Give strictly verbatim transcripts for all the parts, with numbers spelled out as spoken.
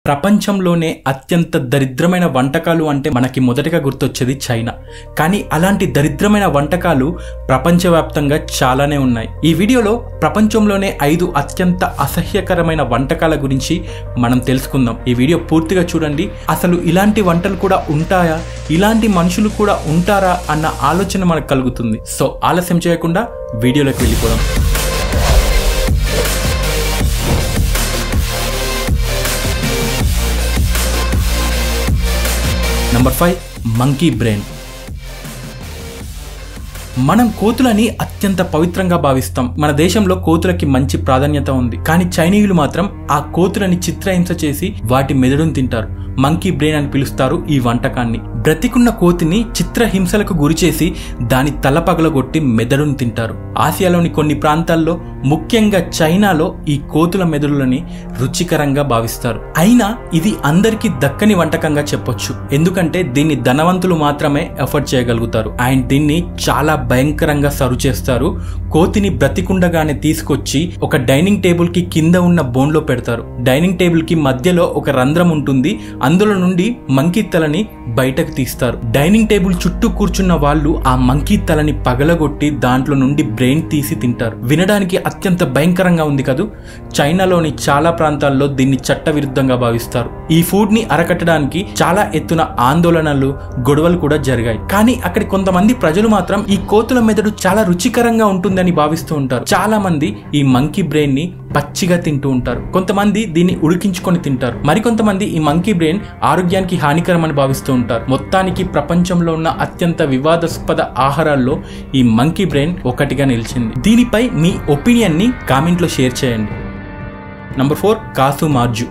ప్రపంచంలోనే అత్యంత దరిద్రమైన వంటకాలు అంటే మనకి మొదటగా గుర్తొచ్చేది చైనా. కానీ అలాంటి దరిద్రమైన వంటకాలు ప్రపంచవ్యాప్తంగా చాలానే ఉన్నాయి. ఈ వీడియోలో ప్రపంచంలోనే ఐదు అత్యంత అసహ్యకరమైన వంటకాల గురించి మనం తెలుసుకుందాం. ఈ వీడియో పూర్తిగా చూడండి. అసలు ఇలాంటి వంటలు కూడా ఉంటాయా, ఇలాంటి మనుషులు కూడా ఉంటారా అన్న ఆలోచన మనకు కలుగుతుంది. సో ఆలస్యం చేయకుండా వీడియోలోకి వెళ్ళిపోదాం. Number five, monkey brain. మనం కోతులని అత్యంత పవిత్రంగా భావిస్తాం. మన దేశంలో కోతులకి మంచి ప్రాధాన్యత ఉంది. కానీ చైనీయులు మాత్రం ఆ కోతులని చిత్రహింస చేసి వాటి మెదడును తింటారు. మంకీ బ్రెయిన్ అని పిలుస్తారు ఈ వంటకాన్ని. బ్రతికున్న కోతిని చిత్రహింసలకు గురిచేసి దాని తల పగలగొట్టి మెదడును తింటారు. ఆసియాలోని కొన్ని ప్రాంతాల్లో, ముఖ్యంగా చైనాలో ఈ కోతుల మెదడులని రుచికరంగా భావిస్తారు. అయినా ఇది అందరికీ దక్కని వంటకంగా చెప్పొచ్చు. ఎందుకంటే దీన్ని ధనవంతులు మాత్రమే ఎఫర్ట్ చేయగలుగుతారు. అండ్ దీన్ని చాలా భయంకరంగా సర్వ్ చేస్తారు. కోతిని బ్రతికుండగానే తీసుకొచ్చి ఒక డైనింగ్ టేబుల్ కి కింద ఉన్న బోన్ లో పెడతారు. డైనింగ్ టేబుల్ కి మధ్యలో ఒక రంధ్రం ఉంటుంది. అందులో నుండి మంకీ తలని బయటకు తీస్తారు. డైనింగ్ టేబుల్ చుట్టూ కూర్చున్న వాళ్ళు ఆ మంకీ తలని పగలగొట్టి దాంట్లో నుండి బ్రెయిన్ తీసి తింటారు. వినడానికి అత్యంత భయంకరంగా ఉంది కదూ. చైనాలోని చాలా ప్రాంతాల్లో దీన్ని చట్టవిరుద్ధంగా భావిస్తారు. ఈ ఫుడ్ ని అరకట్టడానికి చాలా ఎత్తున ఆందోళనలు, గొడవలు కూడా జరిగాయి. కానీ అక్కడి కొంతమంది ప్రజలు మాత్రం ఈ కోతుల మెదడు చాలా రుచికరంగా ఉంటుందని భావిస్తూ ఉంటారు. చాలా మంది ఈ మంకీ బ్రెయిన్ ని పచ్చిగా తింటూ ఉంటారు. కొంతమంది దీన్ని ఉడికించుకొని తింటారు. మరికొంతమంది ఈ మంకీ బ్రెయిన్ ఆరోగ్యానికి హానికరం అని భావిస్తూ ఉంటారు. మొత్తానికి ప్రపంచంలో ఉన్న అత్యంత వివాదాస్పద ఆహారాల్లో ఈ మంకీ బ్రెయిన్ ఒకటిగా నిలిచింది. దీనిపై మీ ఒపీనియన్ ని కామెంట్ లో షేర్ చేయండి. Number four, casu marzu.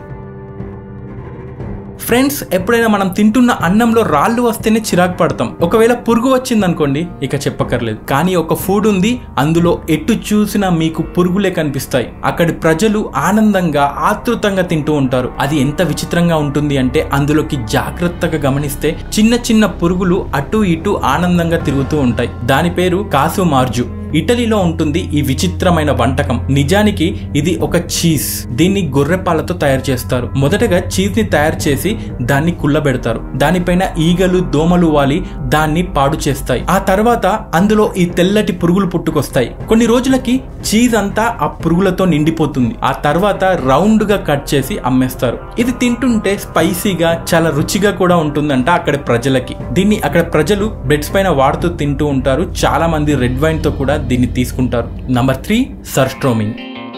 Friends, ఎప్పుడైనా మనం తింటున్న అన్నంలో రాళ్ళు వస్తేనే చిరాకు పడతాం. ఒకవేళ పురుగు వచ్చింది అనుకోండి, ఇక చెప్పక్కర్లేదు. కానీ ఒక ఫుడ్ ఉంది, అందులో ఎటు చూసినా మీకు పురుగులే కనిపిస్తాయి. అక్కడి ప్రజలు ఆనందంగా, ఆతృతంగా తింటూ ఉంటారు. అది ఎంత విచిత్రంగా ఉంటుంది అంటే అందులోకి జాగ్రత్తగా గమనిస్తే చిన్న చిన్న పురుగులు అటు ఇటు ఆనందంగా తిరుగుతూ ఉంటాయి. దాని పేరు కాసు మార్జు. ఇటలీలో ఉంటుంది ఈ విచిత్రమైన వంటకం. నిజానికి ఇది ఒక చీజ్. దీన్ని గొర్రె పాలతో తయారు చేస్తారు. మొదటగా చీజ్ ని తయారు చేసి దాన్ని కుళ్ళబెడతారు. దానిపైన ఈగలు, దోమలు వాలి దాన్ని పాడు చేస్తాయి. ఆ తర్వాత అందులో ఈ తెల్లటి పురుగులు పుట్టుకొస్తాయి. కొన్ని రోజులకి చీజ్ అంతా ఆ పురుగులతో నిండిపోతుంది. ఆ తర్వాత రౌండ్ గా కట్ చేసి అమ్మేస్తారు. ఇది తింటుంటే స్పైసీగా, చాలా రుచిగా కూడా ఉంటుందంట అక్కడ ప్రజలకి. దీన్ని అక్కడ ప్రజలు బ్రెడ్స్ పైన వాడుతూ తింటూ ఉంటారు. చాలా మంది రెడ్ వైన్ తో కూడా దీన్ని తీసుకుంటారు. Number three, సర్స్ట్రోమింగ్.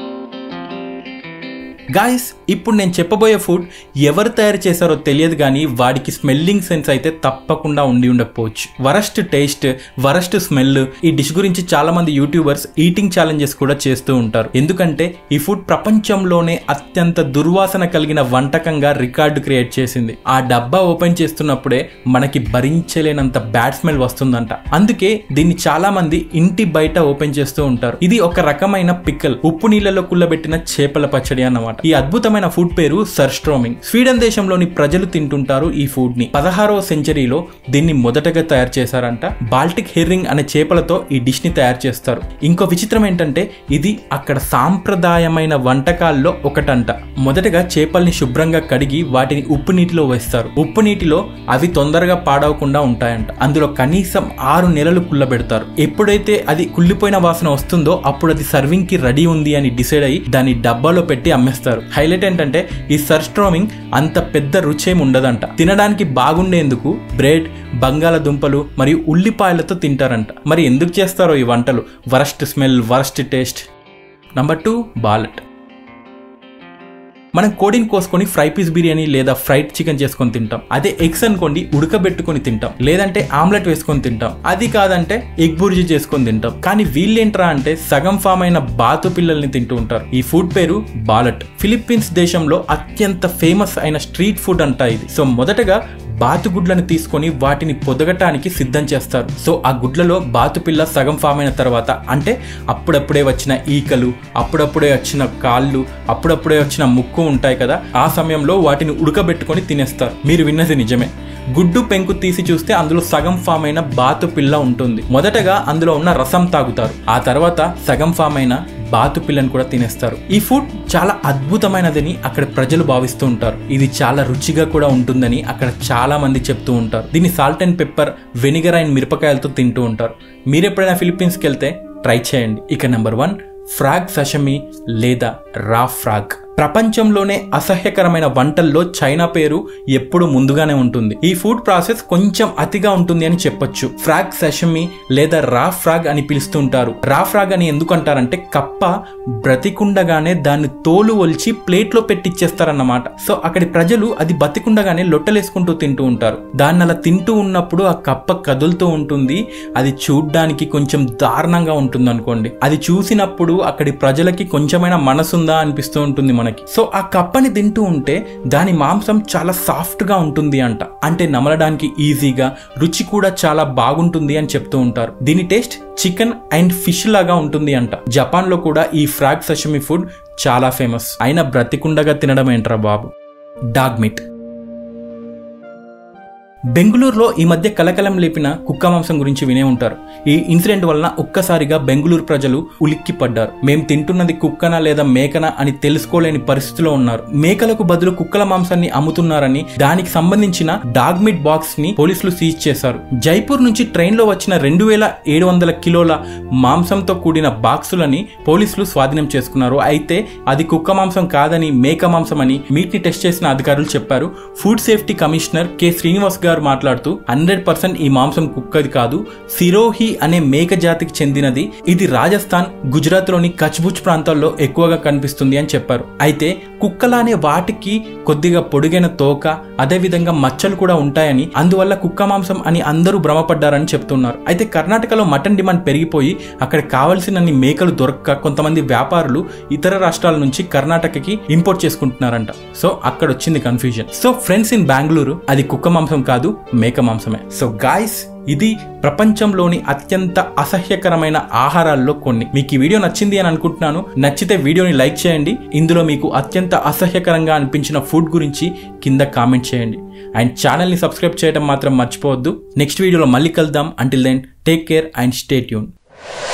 గాయస్, ఇప్పుడు నేను చెప్పబోయే ఫుడ్ ఎవరు తయారు చేశారో తెలియదు, కానీ వాడికి స్మెల్లింగ్ సెన్స్ అయితే తప్పకుండా ఉండి ఉండకపోవచ్చు. Worst taste, worst smell. ఈ డిష్ గురించి చాలా మంది యూట్యూబర్స్ ఈటింగ్ ఛాలెంజెస్ కూడా చేస్తూ ఉంటారు. ఎందుకంటే ఈ ఫుడ్ ప్రపంచంలోనే అత్యంత దుర్వాసన కలిగిన వంటకంగా రికార్డు క్రియేట్ చేసింది. ఆ డబ్బా ఓపెన్ చేస్తున్నప్పుడే మనకి భరించలేనంత బ్యాడ్ స్మెల్ వస్తుందంట. అందుకే దీన్ని చాలా మంది ఇంటి బయట ఓపెన్ చేస్తూ ఉంటారు. ఇది ఒక రకమైన పిక్కల్, ఉప్పు నీళ్లలో కుళ్ళబెట్టిన చేపల పచ్చడి అన్నమాట. ఈ అద్భుతమైన ఫుడ్ పేరు సర్స్ట్రోమింగ్. స్వీడన్ దేశంలోని ప్రజలు తింటుంటారు ఈ ఫుడ్ ని. పదహారవ సెంచరీలో దీన్ని మొదటగా తయారు చేశారంట. బాల్టిక్ హెర్రింగ్ అనే చేపలతో ఈ డిష్ ని తయారు చేస్తారు. ఇంకో విచిత్రం ఏంటంటే ఇది అక్కడ సాంప్రదాయమైన వంటకాల్లో ఒకటంట. మొదటగా చేపల్ని శుభ్రంగా కడిగి వాటిని ఉప్పు నీటిలో వేస్తారు. ఉప్పు నీటిలో అవి తొందరగా పాడవకుండా ఉంటాయంట. అందులో కనీసం ఆరు నెలలు కుళ్ళబెడతారు. ఎప్పుడైతే అది కుళ్ళిపోయిన వాసన వస్తుందో అప్పుడు అది సర్వింగ్ కి రెడీ ఉంది అని డిసైడ్ అయ్యి దాన్ని డబ్బాలో పెట్టి అమ్మేస్తారు. హైలైట్ ఏంటంటే ఈ సర్స్ట్రోమింగ్ అంత పెద్ద రుచేం ఉండదంట. తినడానికి బాగుండేందుకు బ్రెడ్, బంగాళదుంపలు మరియు ఉల్లిపాయలతో తింటారంట. మరి ఎందుకు చేస్తారో ఈ వంటలు? Worst smell, worst taste. Number two, balut. మనం కోడిని కోసుకొని ఫ్రై పీస్ బిర్యానీ లేదా ఫ్రైడ్ చికెన్ చేసుకొని తింటాం. అదే ఎగ్స్ అనుకోండి ఉడకబెట్టుకొని తింటాం, లేదంటే ఆమ్లెట్ వేసుకొని తింటాం. అది కాదంటే ఎగ్ బుర్జీ చేసుకొని తింటాం. కానీ వీళ్ళేంట్రా అంటే సగం ఫామ్ అయిన బాతు పిల్లల్ని తింటూ ఉంటారు. ఈ ఫుడ్ పేరు బాలట్. ఫిలిప్పీన్స్ దేశంలో అత్యంత ఫేమస్ అయిన స్ట్రీట్ ఫుడ్ అంట ఇది. సో మొదటగా బాతుగుడ్లను తీసుకొని వాటిని పొదగటానికి సిద్ధం చేస్తారు. సో ఆ గుడ్లలో బాతుపిల్ల సగం ఫామ్ అయిన తర్వాత, అంటే అప్పుడప్పుడే వచ్చిన ఈకలు, అప్పుడప్పుడే వచ్చిన కాళ్ళు, అప్పుడప్పుడే వచ్చిన ముక్కు ఉంటాయి కదా, ఆ సమయంలో వాటిని ఉడకబెట్టుకొని తినేస్తారు. మీరు విన్నది నిజమే. గుడ్డు పెంకు తీసి చూస్తే అందులో సగం ఫామ్ అయిన బాతు పిల్ల ఉంటుంది. మొదటగా అందులో ఉన్న రసం తాగుతారు. ఆ తర్వాత సగం ఫామ్ అయిన బాతు పిల్లని కూడా తినేస్తారు. ఈ ఫుడ్ చాలా అద్భుతమైనదని అక్కడ ప్రజలు భావిస్తూ ఉంటారు. ఇది చాలా రుచిగా కూడా ఉంటుందని అక్కడ చాలా మంది చెప్తూ ఉంటారు. దీన్ని salt and pepper, vinegar and మిరపకాయలతో తింటూ ఉంటారు. మీరు ఎప్పుడైనా ఫిలిప్పీన్స్కి వెళ్తే ట్రై చేయండి. ఇక నెంబర్ వన్, ఫ్రాగ్ సషమి లేదా రా ఫ్రాగ్. ప్రపంచంలోనే అసహ్యకరమైన వంటల్లో చైనా పేరు ఎప్పుడు ముందుగానే ఉంటుంది. ఈ ఫుడ్ ప్రాసెస్ కొంచెం అతిగా ఉంటుంది అని చెప్పొచ్చు. ఫ్రాగ్ సషమి లేదా రా ఫ్రాగ్ అని పిలుస్తుంటారు. రా ఫ్రాగ్ అని ఎందుకు అంటారంటే కప్ప బ్రతికుండగానే దాన్ని తోలు ఒలిచి ప్లేట్ లో పెట్టిచ్చేస్తారన్నమాట. సో అక్కడి ప్రజలు అది బతికుండగానే లొట్టలేసుకుంటూ తింటూ ఉంటారు. దాన్ని అలా తింటూ ఉన్నప్పుడు ఆ కప్ప కదులుతూ ఉంటుంది. అది చూడ్డానికి కొంచెం దారుణంగా ఉంటుంది అనుకోండి. అది చూసినప్పుడు అక్కడి ప్రజలకి కొంచెమైనా మనసుందా అనిపిస్తూ ఉంటుంది మనకి. సో ఆ కప్పని తింటూ ఉంటే దాని మాంసం చాలా సాఫ్ట్ గా ఉంటుంది అంట. అంటే నమలడానికి ఈజీగా, రుచి కూడా చాలా బాగుంటుంది అని చెప్తూ ఉంటారు. దీని టేస్ట్ చికెన్ అండ్ ఫిష్ లాగా ఉంటుంది అంట. జపాన్ లో కూడా ఈ ఫ్రాగ్ సషమి ఫుడ్ చాలా ఫేమస్. అయినా బ్రతికుండగా తినడం ఏంట్రా బాబు. Dog meet. బెంగళూరులో ఈ మధ్య కలకలం లేపిన కుక్క మాంసం గురించి వినే ఉంటారు. ఈ ఇన్సిడెంట్ వలన ఒక్కసారిగా బెంగళూరు ప్రజలు ఉలిక్కి పడ్డారు. మేము తింటున్నది కుక్కనా లేదా మేకనా అని తెలుసుకోలేని పరిస్థితిలో ఉన్నారు. మేకలకు బదులు కుక్కల మాంసాన్ని అమ్ముతున్నారని దానికి సంబంధించిన డాగ్ మీట్ బాక్స్ ని పోలీసులు సీజ్ చేశారు. జైపూర్ నుంచి ట్రైన్ లో వచ్చిన రెండు వేల ఏడు వందల కిలోల మాంసంతో కూడిన బాక్సులని పోలీసులు స్వాధీనం చేసుకున్నారు. అయితే అది కుక్క మాంసం కాదని మేక మాంసం అని మీట్ ని టెస్ట్ చేసిన అధికారులు చెప్పారు. Food safety commissioner K Srinivas గారు మాట్లాడుతూ హండ్రెడ్ పర్సెంట్ ఈ మాంసం కుక్కది కాదు, సిరోహి అనే మేక జాతికి చెందినది. ఇది రాజస్థాన్, గుజరాత్ లోని కచ్బుచ్ ప్రాంతాల్లో ఎక్కువగా కనిపిస్తుంది అని చెప్పారు. అయితే కుక్కలానే వాటికి కొద్దిగా పొడిగైన తోక, అదే విధంగా మచ్చలు కూడా ఉంటాయని, అందువల్ల కుక్క మాంసం అని అందరూ భ్రమపడ్డారని చెప్తున్నారు. అయితే కర్ణాటకలో మటన్ డిమాండ్ పెరిగిపోయి అక్కడ కావలసినన్ని మేకలు దొరక్క కొంతమంది వ్యాపారులు ఇతర రాష్ట్రాల నుంచి కర్ణాటకకి ఇంపోర్ట్ చేసుకుంటున్నారంట. సో అక్కడ వచ్చింది confusion. So friends, in Bengaluru అది కుక్క మాంసం కాదు, మేక మాంసమే. సో గాయ్స్, ఇది ప్రపంచంలోని అత్యంత అసహ్యకరమైన ఆహారాల్లో కొన్ని. మీకు ఈ వీడియో నచ్చింది అని అనుకుంటున్నాను. నచ్చితే వీడియోని లైక్ చేయండి. ఇందులో మీకు అత్యంత అసహ్యకరంగా అనిపించిన ఫుడ్ గురించి కింద కామెంట్ చేయండి. అండ్ ఛానల్ని సబ్స్క్రైబ్ చేయడం మాత్రం మర్చిపోవద్దు. నెక్స్ట్ వీడియోలో మళ్ళీ కలుద్దాం. Until then take care and stay tune.